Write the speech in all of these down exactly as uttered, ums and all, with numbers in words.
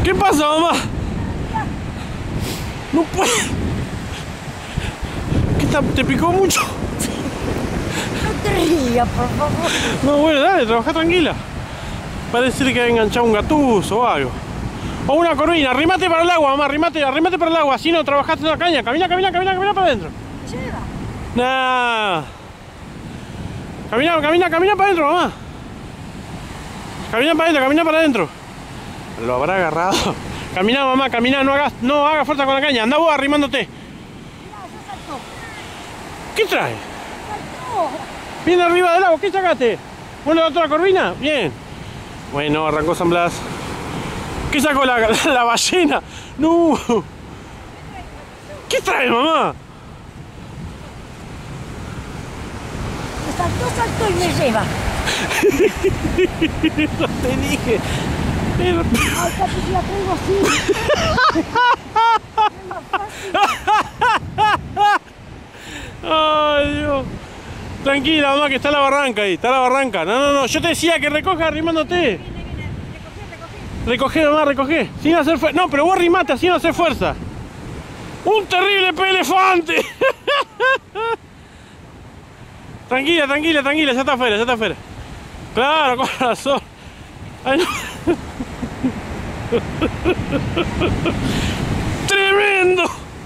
¿Qué pasa, mamá? No puedo. ¿Qué te, te picó mucho? No te rías, por favor. No, bueno, dale, trabaja tranquila. Parece que ha enganchado un gatuso o algo. O una corvina. Arrímate para el agua, mamá. Arrímate, arrímate para el agua. Así no trabajaste en la caña. Camina, camina, camina, camina para adentro. Lleva. Nah. Camina, camina, camina para adentro, mamá. Camina para adentro, camina para adentro. Lo habrá agarrado. Camina, mamá, camina, no hagas, no hagas fuerza con la caña. Anda vos arrimándote. Mirá, ya saltó. ¿Qué trae? Saltó. Viene arriba del agua, ¿qué sacaste? ¿Bueno, la otra corvina? Bien. Bueno, arrancó San Blas. ¿Qué sacó la, la, la ballena? No. ¿Qué trae, mamá? Saltó, saltó y me lleva. No te dije. Pero... Ay, papi, si la traigo así. Ay, Dios. Tranquila, mamá, que está la barranca ahí. Está la barranca. No, no, no. Yo te decía que recoja arrimándote. Viene, viene. Recogí, recogí. Recogé, mamá, recogé. Sin hacer fuerza. No, pero vos arrimate, sin hacer fuerza. ¡Un terrible pe elefante! Tranquila, tranquila, tranquila. Ya está afuera, ya está afuera. Claro, con razón. Ay, no. ¡Tremendo!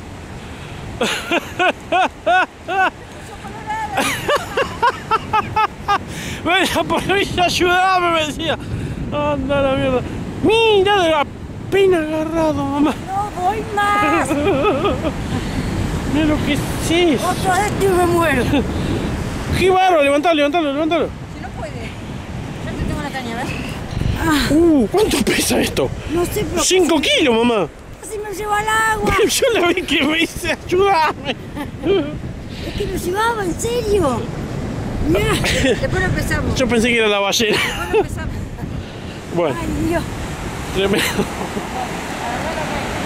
Venga por mí, ayúdame, me decía. Anda la mierda. Mira, de la pena agarrado, mamá. No voy más. Mira lo que es eso. Otra vez y me muero. ¡Qué bárbaro! Levantalo, levantalo, levantalo. Si no puede. Ya te tengo la caña, ¿ves? Uh, ¿cuánto pesa esto? No sé, pero Cinco kilos, mamá. casi me lleva al agua. Yo la vi que me dice, ayúdame. Es que lo llevaba, en serio. Mirá. Después empezamos. Yo pensé que era la ballena. Después empezamos. Bueno, Ay, Dios. tremendo. Agarrá la caña.